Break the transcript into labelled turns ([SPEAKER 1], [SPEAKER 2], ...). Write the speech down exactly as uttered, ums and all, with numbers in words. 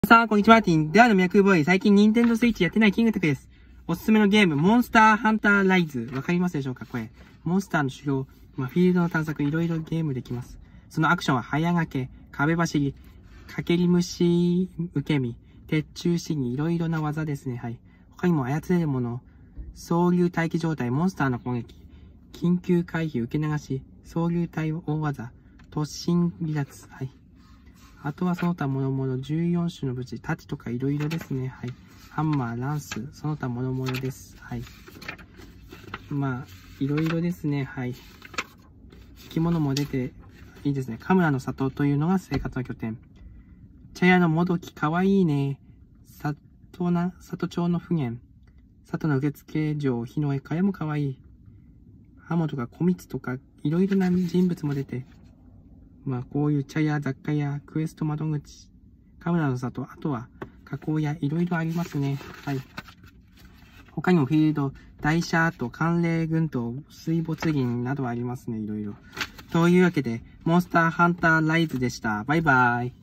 [SPEAKER 1] さあ、こんにちは。ティン。ではのミラクルボーイ。最近、ニンテンドースイッチやってないキングテクです。おすすめのゲーム、モンスターハンターライズ。わかりますでしょうかこれ。モンスターの修行、まあ、フィールドの探索、いろいろゲームできます。そのアクションは、早掛け、壁走り、かけり虫受け身、鉄柱試技、いろいろな技ですね。はい。他にも操れるもの、総流待機状態、モンスターの攻撃、緊急回避、受け流し、総流対応技、突進離脱。はい。あとはその他諸々じゅうよん種の武器、太刀とかいろいろですね。はい。ハンマー、ランス、その他諸々です。はい。まあ、いろいろですね。はい。生き物も出ていいですね。カムラの里というのが生活の拠点。茶屋のもどき、かわいいね。里な、里町の普賢。里の受付嬢、日の絵、かやもかわいい。ハモとか小蜜とか、いろいろな人物も出て、まあ、こういう茶屋、雑貨屋、クエスト窓口、カメラの里、あとは加工屋、いろいろありますね。はい。他にもフィールド、台車と寒冷群島、水没銀などありますね。いろいろ。というわけで、モンスターハンターライズでした。バイバイ。